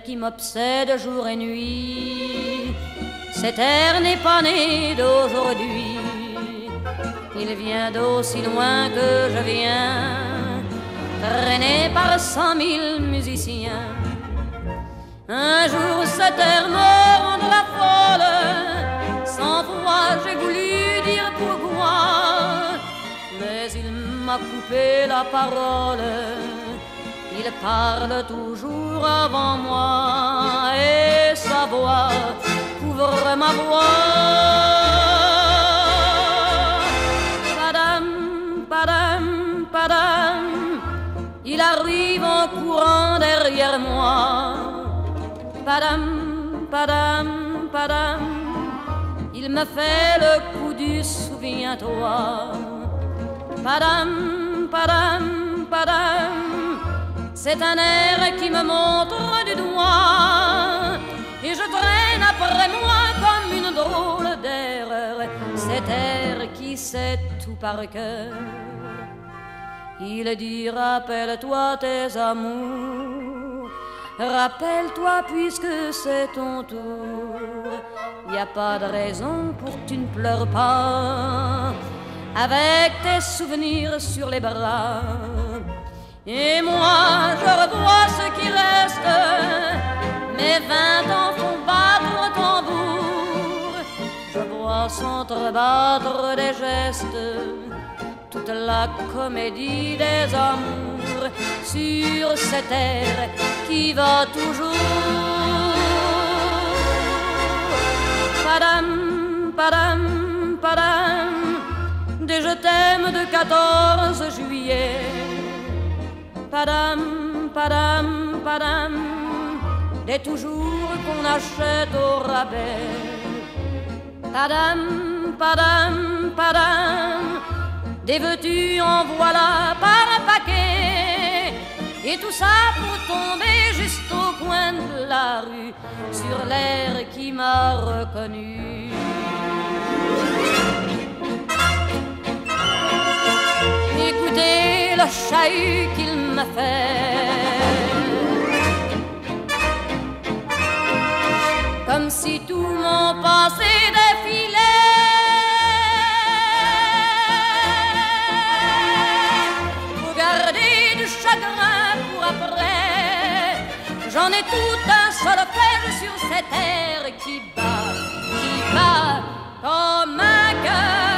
qui m'obsède jour et nuit. Cet air n'est pas né d'aujourd'hui, il vient d'aussi loin que je viens, traîné par 100 000 musiciens. Un jour cet air me rendra folle, 100 fois j'ai voulu dire pourquoi, mais il m'a coupé la parole. Il parle toujours avant moi et sa voix couvre ma voix. Padam, padam, padam, il arrive en courant derrière moi. Padam, padam, padam, il me fait le coup du souviens-toi. Padam, padam, padam, c'est un air qui me montre du doigt et je traîne après moi comme une drôle d'erreur cet air qui sait tout par cœur. Il dit rappelle-toi tes amours, rappelle-toi puisque c'est ton tour. Y a pas de raison pour que tu ne pleures pas avec tes souvenirs sur les bras. Et moi je revois ce qui reste, mes 20 ans font battre au tambour. Je vois s'entrebattre des gestes, toute la comédie des amours sur cet air qui va toujours. Padam, padam, padam, des je t'aime de 14 juillet. Padam, padam, padam, des toujours qu'on achète au rabais. Padam, padam, padam, des veux-tu en voilà par un paquet. Et tout ça pour tomber juste au coin de la rue sur l'air qui m'a reconnu. Écoutez le chahut qu'il m'a fait, comme si tout mon passé défilait. Faut garder du chagrin pour après, j'en ai tout un solfège sur cet air qui bat comme un cœur.